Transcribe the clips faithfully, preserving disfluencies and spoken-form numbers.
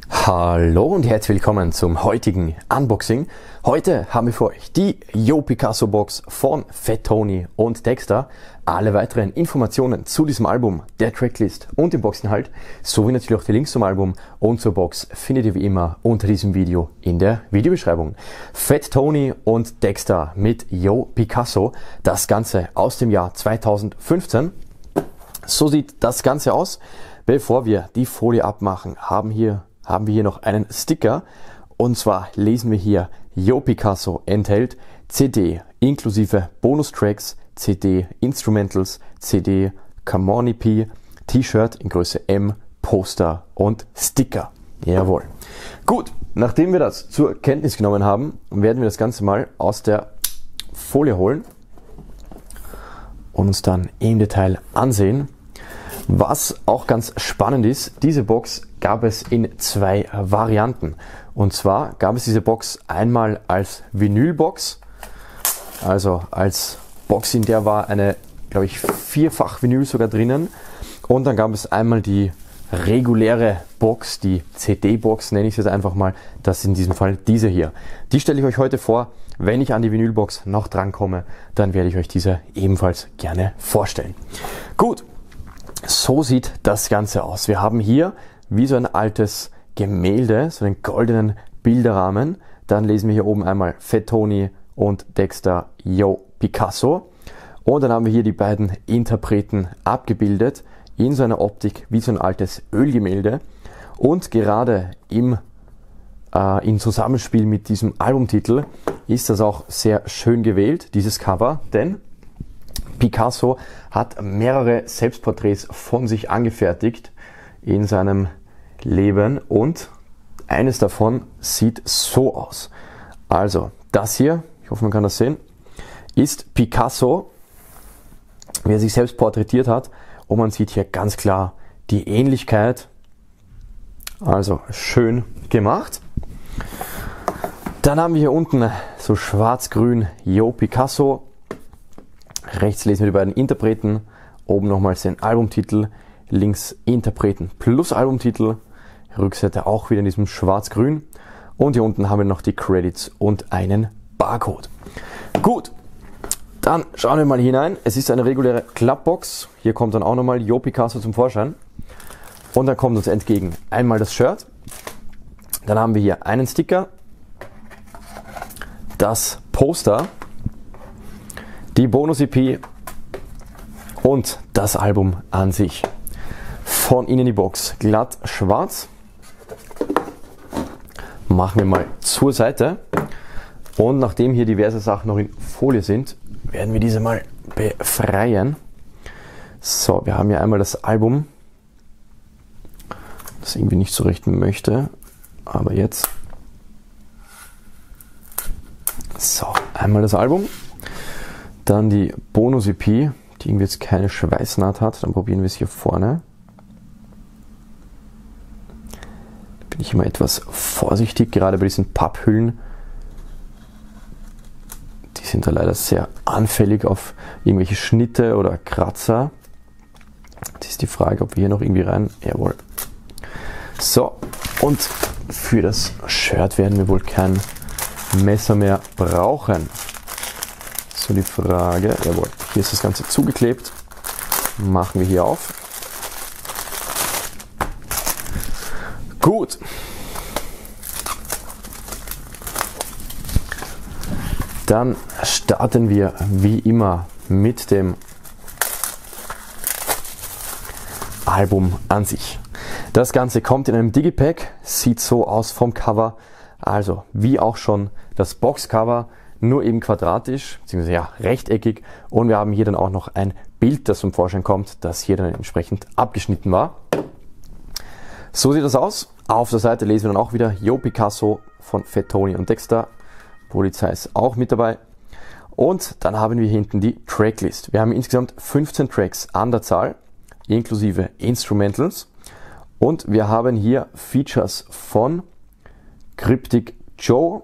Hallo und herzlich willkommen zum heutigen Unboxing. Heute haben wir für euch die Yo Picasso Box von Fat Tony und Dexter. Alle weiteren Informationen zu diesem Album, der Tracklist und dem Boxinhalt, sowie natürlich auch die Links zum Album und zur Box findet ihr wie immer unter diesem Video in der Videobeschreibung. Fat Tony und Dexter mit Yo Picasso, das Ganze aus dem Jahr zweitausendfünfzehn. So sieht das Ganze aus. Bevor wir die Folie abmachen, haben hier haben wir hier noch einen Sticker, und zwar lesen wir hier: Yo Picasso enthält C D inklusive Bonustracks, C D Instrumentals, C D Come On E P, T-Shirt in Größe M, Poster und Sticker. Jawohl. Gut, nachdem wir das zur Kenntnis genommen haben, werden wir das Ganze mal aus der Folie holen und uns dann im Detail ansehen. Was auch ganz spannend ist, diese Box gab es in zwei Varianten. Und zwar gab es diese Box einmal als Vinylbox, also als Box, in der war eine, glaube ich, vierfach Vinyl sogar drinnen. Und dann gab es einmal die reguläre Box, die C D-Box nenne ich es jetzt einfach mal. Das ist in diesem Fall diese hier. Die stelle ich euch heute vor. Wenn ich an die Vinylbox noch drankomme, dann werde ich euch diese ebenfalls gerne vorstellen. Gut. So sieht das Ganze aus. Wir haben hier wie so ein altes Gemälde, so einen goldenen Bilderrahmen. Dann lesen wir hier oben einmal Fat Tony und Dexter Yo Picasso. Und dann haben wir hier die beiden Interpreten abgebildet in so einer Optik wie so ein altes Ölgemälde. Und gerade im, äh, im Zusammenspiel mit diesem Albumtitel ist das auch sehr schön gewählt, dieses Cover, denn Picasso hat mehrere Selbstporträts von sich angefertigt in seinem Leben und eines davon sieht so aus. Also das hier, ich hoffe man kann das sehen, ist Picasso, wie er sich selbst porträtiert hat, und man sieht hier ganz klar die Ähnlichkeit. Also schön gemacht. Dann haben wir hier unten so schwarz-grün Yo Picasso. Rechts lesen wir die beiden Interpreten, oben nochmals den Albumtitel, links Interpreten plus Albumtitel, Rückseite auch wieder in diesem schwarz-grün, und hier unten haben wir noch die Credits und einen Barcode. Gut, dann schauen wir mal hinein. Es ist eine reguläre Klappbox, hier kommt dann auch nochmal Yo Picasso zum Vorschein, und dann kommt uns entgegen einmal das Shirt, dann haben wir hier einen Sticker, das Poster, die Bonus-E P und das Album an sich. Von innen die Box glatt schwarz. Machen wir mal zur Seite. Und nachdem hier diverse Sachen noch in Folie sind, werden wir diese mal befreien. So, wir haben hier einmal das Album, das irgendwie nicht so recht möchte, aber jetzt. So, einmal das Album. Dann die Bonus-E P, die irgendwie jetzt keine Schweißnaht hat. Dann probieren wir es hier vorne. Da bin ich immer etwas vorsichtig, gerade bei diesen Papphüllen. Die sind da leider sehr anfällig auf irgendwelche Schnitte oder Kratzer. Das ist die Frage, ob wir hier noch irgendwie rein... Jawohl. So, und für das Shirt werden wir wohl kein Messer mehr brauchen. So die Frage, jawohl, hier ist das Ganze zugeklebt, machen wir hier auf. Gut. Dann starten wir wie immer mit dem Album an sich. Das Ganze kommt in einem Digipack, sieht so aus vom Cover, also wie auch schon das Boxcover, nur eben quadratisch, beziehungsweise ja, rechteckig, und wir haben hier dann auch noch ein Bild, das zum Vorschein kommt, das hier dann entsprechend abgeschnitten war. So sieht das aus. Auf der Seite lesen wir dann auch wieder Yo Picasso von Fat Tony und Dexter. Polizei ist auch mit dabei. Und dann haben wir hinten die Tracklist. Wir haben insgesamt fünfzehn Tracks an der Zahl, inklusive Instrumentals. Und wir haben hier Features von Cryptic Joe.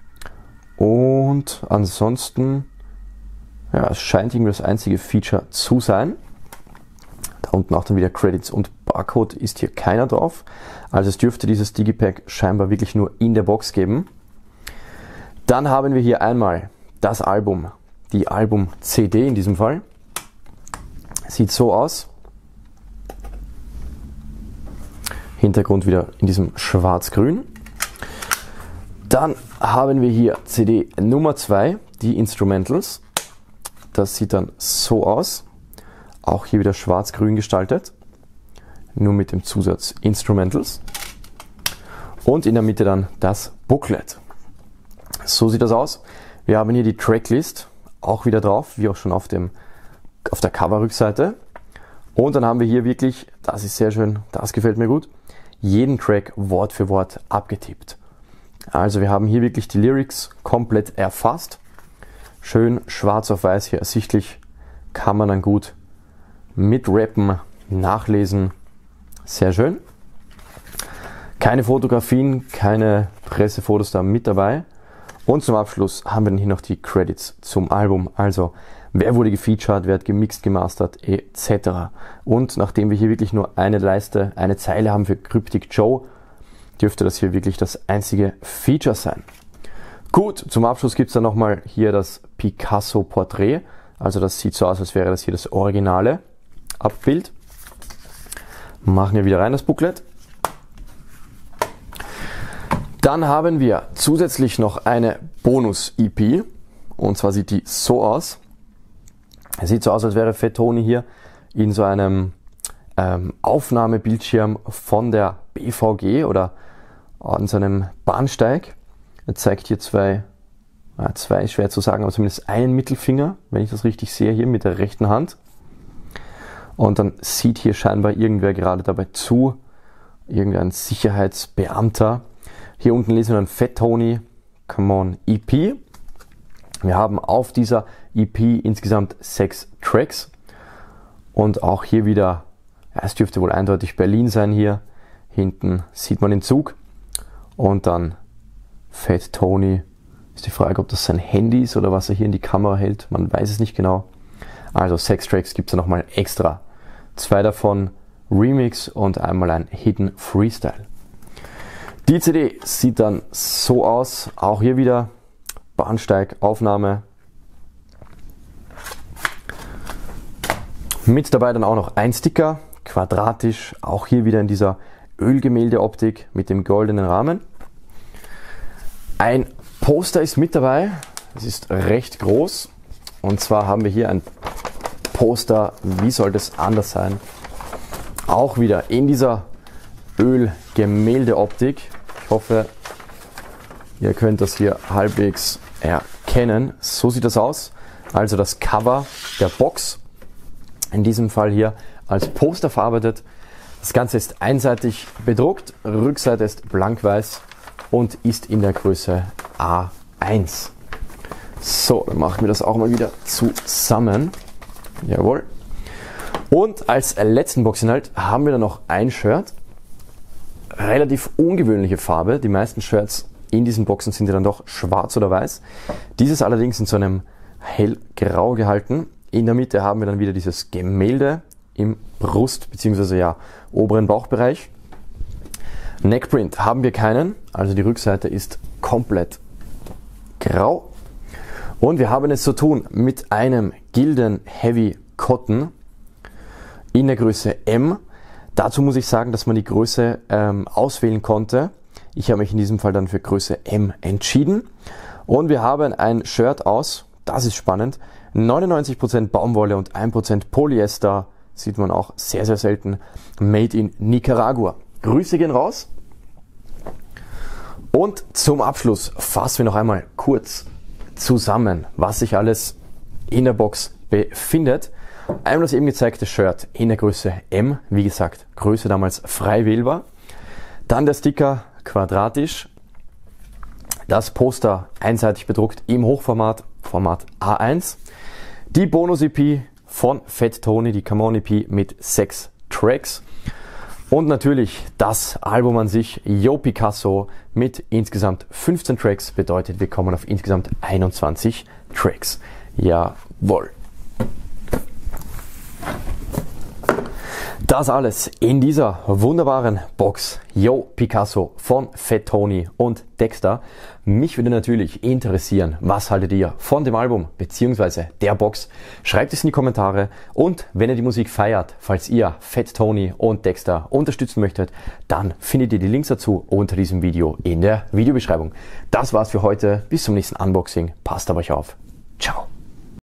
Und ansonsten, ja, es scheint irgendwie das einzige Feature zu sein. Da unten auch dann wieder Credits und Barcode ist hier keiner drauf. Also es dürfte dieses Digipack scheinbar wirklich nur in der Box geben. Dann haben wir hier einmal das Album, die Album-C D in diesem Fall. Sieht so aus. Hintergrund wieder in diesem schwarz-grün. Dann haben wir hier C D Nummer zwei, die Instrumentals. Das sieht dann so aus. Auch hier wieder schwarz-grün gestaltet. Nur mit dem Zusatz Instrumentals. Und in der Mitte dann das Booklet. So sieht das aus. Wir haben hier die Tracklist auch wieder drauf, wie auch schon auf, dem, auf der Cover-Rückseite. Und dann haben wir hier wirklich, das ist sehr schön, das gefällt mir gut, jeden Track Wort für Wort abgetippt. Also wir haben hier wirklich die Lyrics komplett erfasst. Schön schwarz auf weiß hier ersichtlich, kann man dann gut mitrappen, nachlesen. Sehr schön. Keine Fotografien, keine Pressefotos da mit dabei. Und zum Abschluss haben wir dann hier noch die Credits zum Album. Also wer wurde gefeatured, wer hat gemixt, gemastert et cetera. Und nachdem wir hier wirklich nur eine Leiste, eine Zeile haben für Cryptic Joe, dürfte das hier wirklich das einzige Feature sein. Gut, zum Abschluss gibt es dann nochmal hier das Picasso Porträt. Also das sieht so aus, als wäre das hier das originale Abbild. Machen wir wieder rein das Booklet. Dann haben wir zusätzlich noch eine Bonus-E P. Und zwar sieht die so aus. Es sieht so aus, als wäre Fat Tony hier in so einem ähm, Aufnahmebildschirm von der B V G oder an seinem Bahnsteig. Er zeigt hier zwei, äh, zwei ist schwer zu sagen, aber zumindest einen Mittelfinger, wenn ich das richtig sehe, hier mit der rechten Hand. Und dann sieht hier scheinbar irgendwer gerade dabei zu, irgendein Sicherheitsbeamter. Hier unten lesen wir dann Fat Tony, Come On E P. Wir haben auf dieser E P insgesamt sechs Tracks. Und auch hier wieder, ja, es dürfte wohl eindeutig Berlin sein hier. Hinten sieht man den Zug. Und dann Fat Tony. Ist die Frage, ob das sein Handy ist oder was er hier in die Kamera hält. Man weiß es nicht genau. Also sechs Tracks gibt es ja nochmal extra. Zwei davon Remix und einmal ein Hidden Freestyle. Die C D sieht dann so aus. Auch hier wieder Bahnsteig, Aufnahme. Mit dabei dann auch noch ein Sticker, quadratisch. Auch hier wieder in dieser Ölgemälde-Optik mit dem goldenen Rahmen. Ein Poster ist mit dabei. Es ist recht groß. Und zwar haben wir hier ein Poster, wie sollte es anders sein? Auch wieder in dieser Ölgemälde-Optik. Ich hoffe, ihr könnt das hier halbwegs erkennen. So sieht das aus. Also das Cover der Box. In diesem Fall hier als Poster verarbeitet. Das Ganze ist einseitig bedruckt. Rückseite ist blank-weiß und ist in der Größe A eins. So, dann machen wir das auch mal wieder zusammen. Jawohl. Und als letzten Boxinhalt haben wir dann noch ein Shirt. Relativ ungewöhnliche Farbe. Die meisten Shirts in diesen Boxen sind ja dann doch schwarz oder weiß. Dieses allerdings in so einem hellgrau gehalten. In der Mitte haben wir dann wieder dieses Gemälde im Brust- bzw. ja, oberen Bauchbereich. Neckprint haben wir keinen, also die Rückseite ist komplett grau. Und wir haben es zu tun mit einem Gildan Heavy Cotton in der Größe M. Dazu muss ich sagen, dass man die Größe ähm, auswählen konnte. Ich habe mich in diesem Fall dann für Größe M entschieden. Und wir haben ein Shirt aus, das ist spannend, neunundneunzig Prozent Baumwolle und ein Prozent Polyester, sieht man auch sehr, sehr selten, made in Nicaragua. Grüße gehen raus. Und zum Abschluss fassen wir noch einmal kurz zusammen, was sich alles in der Box befindet. Einmal das eben gezeigte Shirt in der Größe M, wie gesagt, Größe damals frei wählbar. Dann der Sticker quadratisch. Das Poster einseitig bedruckt im Hochformat, Format A eins. Die Bonus-E P von Fat Tony, die Come On E P mit sechs Tracks. Und natürlich das Album an sich, Yo Picasso, mit insgesamt fünfzehn Tracks, bedeutet, wir kommen auf insgesamt einundzwanzig Tracks. Jawohl. Das alles in dieser wunderbaren Box. Yo Picasso von Fat Tony und Dexter. Mich würde natürlich interessieren, was haltet ihr von dem Album bzw. der Box? Schreibt es in die Kommentare und wenn ihr die Musik feiert, falls ihr Fat Tony und Dexter unterstützen möchtet, dann findet ihr die Links dazu unter diesem Video in der Videobeschreibung. Das war's für heute. Bis zum nächsten Unboxing. Passt auf euch auf. Ciao.